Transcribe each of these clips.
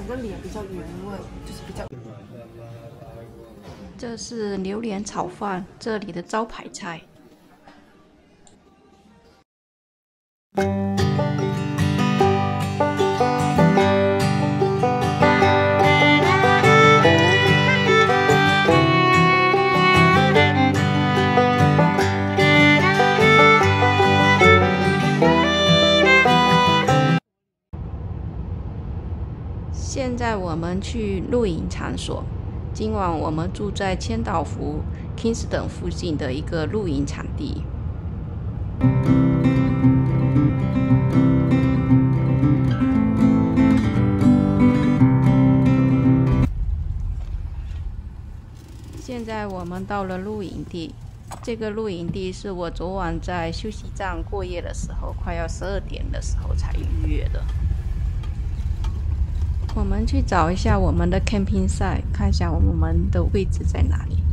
个脸比较原味，就是比较。 这是榴莲炒饭，这里的招牌菜。现在我们去露营场所。今晚我们住在千岛湖 Kingston 附近的一个露营场地。现在我们到了露营地，这个露营地是我昨晚在休息站过夜的时候，快要12点的时候才预约的。我们去找一下我们的 camping site， 看一下我们的位置在哪里。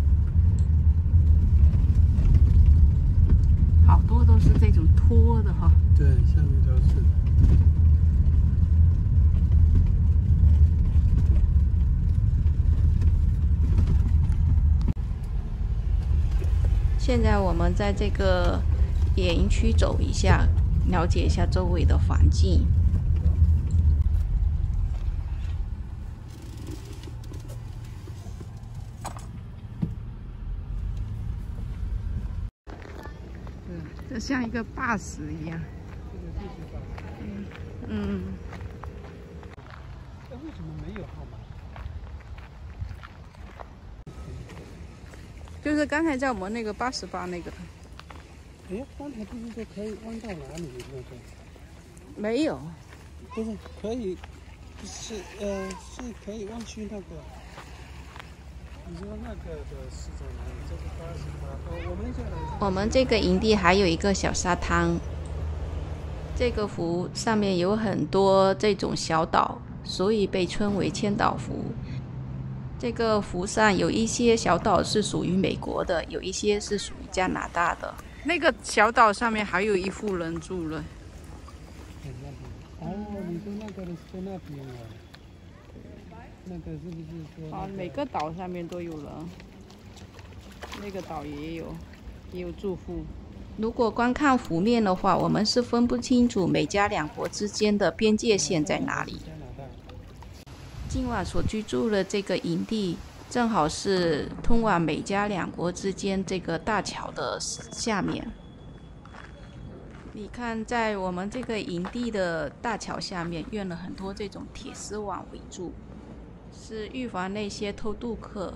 好多都是这种拖的哈。 对，下面都是。 现在我们在这个野营区走一下，了解一下周围的环境。这像一个坝石一样。 那为什么没有号码？ 就是刚才在我们那个88那个。 哎，刚才不是说可以弯到哪里那个？ 没有。 不是可以，是可以弯去那个。你说那个的是在哪里？这个88。 我们这个营地还有一个小沙滩。这个湖上面有很多这种小岛，所以被称为千岛湖。这个湖上有一些小岛是属于美国的，有一些是属于加拿大的。那个小岛上面还有一户人住了。 哦，你说那个是在那边啊？那个是不是说？ 每个岛上面都有人。那个岛也有住户。如果光看湖面的话，我们是分不清楚美加两国之间的边界线在哪里。今晚所居住的这个营地，正好是通往美加两国之间这个大桥的下面。你看，在我们这个营地的大桥下面，用了很多这种铁丝网围住，是预防那些偷渡客。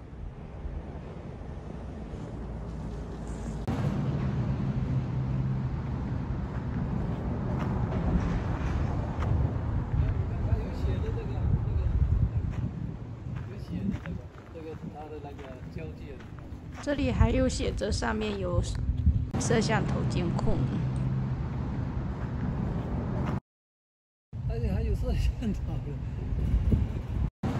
这里还有写着上面有摄像头监控， 而且还有摄像头的。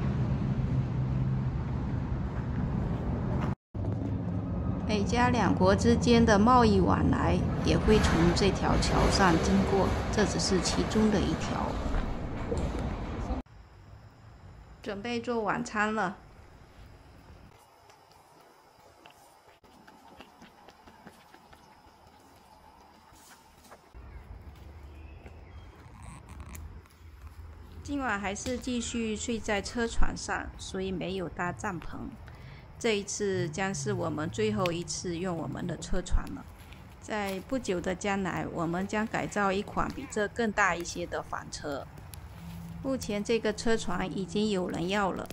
美加两国之间的贸易往来也会从这条桥上经过，这只是其中的一条。准备做晚餐了。今晚还是继续睡在车船上，所以没有搭帐篷。这一次将是我们最后一次用我们的车船了。在不久的将来，我们将改造一款比这更大一些的房车。目前这个车船已经有人要了。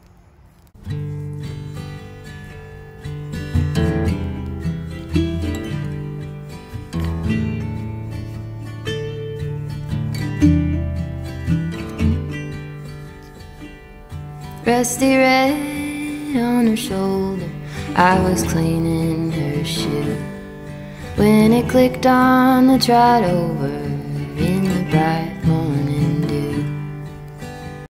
Rusty red on her shoulder, I was cleaning her shoe when it clicked on the trot over